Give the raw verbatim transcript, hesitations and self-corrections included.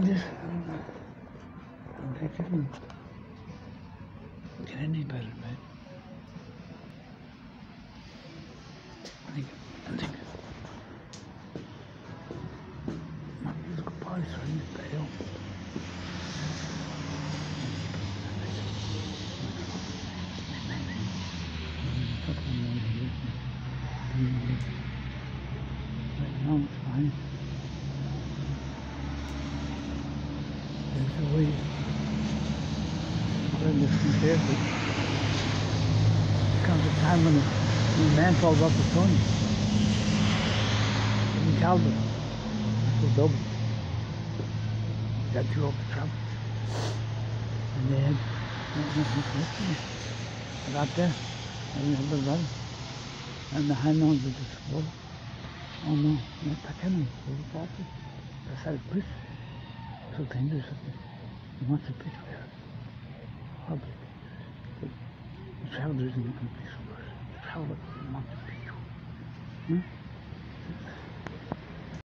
this. It didn't get any better, mate. I think, I think my musical body's starting to fail. Right now it's fine. There's a way. I listen carefully. There comes a time when the, when the man falls off the throne. In Calvin, it's double. Got through all the trouble. And then I got there. And the other brother. And the hand on the school. Oh no, not taken. That's how it was. So dangerous. He wants to pick there. Horribly dangerous. The travelers in the country is worse. The traveler wants to pick you. Hmm?